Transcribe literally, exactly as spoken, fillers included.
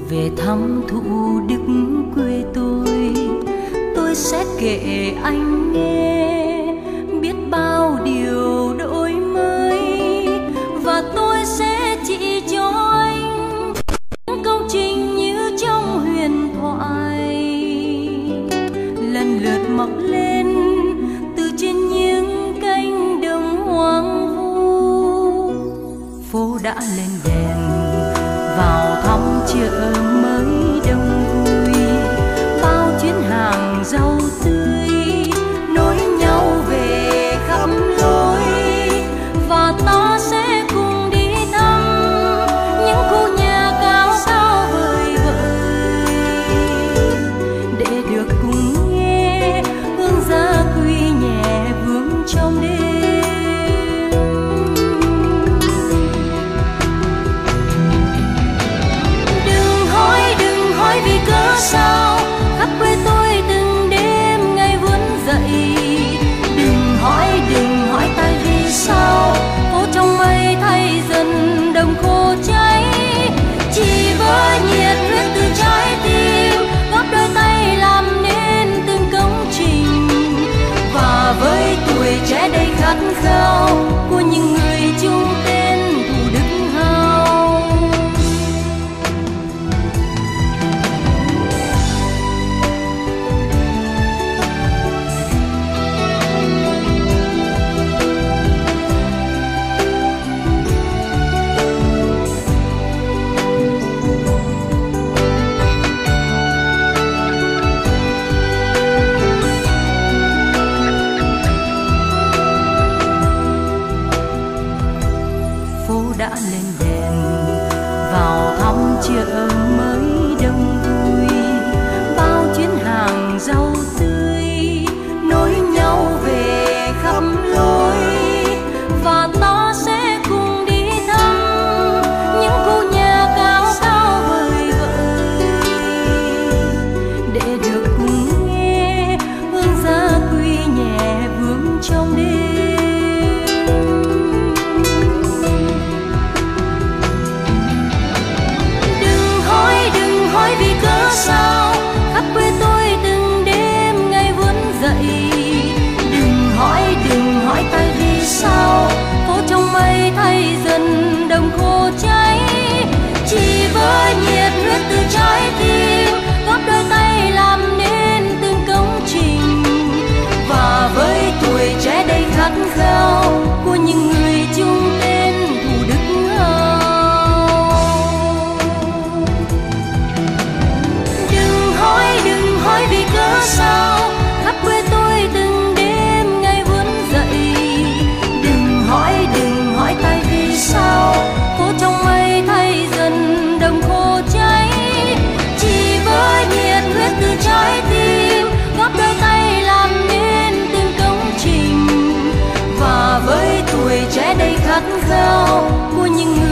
về thăm Thủ Đức quê tôi, tôi sẽ kể anh nghe biết bao điều đổi mới, và tôi sẽ chỉ cho anh những công trình như trong huyền thoại, lần lượt mọc lên từ trên những cánh đồng hoang vu. Phố đã lên đèn vào thăm chợ mới đông vui, bao chuyến hàng rau tươi nối nhau về khắp lối, và ta sẽ cùng đi thăm những khu nhà cao sao vời vợi, để được cùng nghe hương gia quy nhẹ vương trong đêm. Vì cớ sao khắp quê tôi từng đêm ngày vươn dậy, đừng hỏi đừng hỏi tại vì sao phố trong mây thay dần đồng khô cháy, chỉ với nhiệt huyết từ trái tim góp đôi tay làm nên từng công trình, và với tuổi trẻ đầy khát khao của những người chung tên Thủ Đức hào. Đã lên đèn vào thăm chợ mới đông vui, bao chuyến hàng rau tươi nối nhau về khắp lối, và ta sẽ cùng đi thăm những khu nhà cao sao vời vợi, để được cùng nghe hương gia quy nhẹ vương trong đêm. Vì cớ sao khắp quê tôi từng đêm ngày vươn dậy, đừng hỏi đừng hỏi tại vì sao phố trong mây thay dần đồng khô cháy, chỉ với nhiệt huyết từ trái tim góp đôi tay làm nên từng công trình, và với tuổi trẻ đầy khát khao của những người chung tên Thủ Đức hào. Hỏi vì cớ sao khắp quê tôi từng đêm ngày vươn dậy, đừng hỏi đừng hỏi tại vì sao phố trong mây thay dần đồng khô cháy, chỉ với nhiệt huyết từ trái tim góp đôi tay làm nên từng công trình, và với tuổi trẻ đầy khát khao của những người